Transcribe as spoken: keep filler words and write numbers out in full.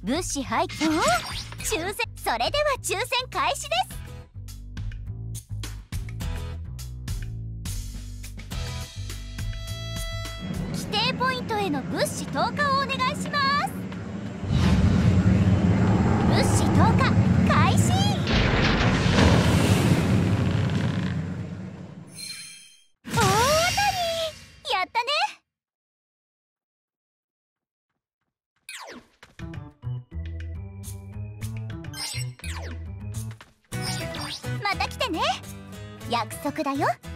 物資廃棄。抽選、それでは抽選開始です。規定ポイントへの物資投下をお願いします。物資投下開始。大当たり、やったね。また来てね。約束だよ。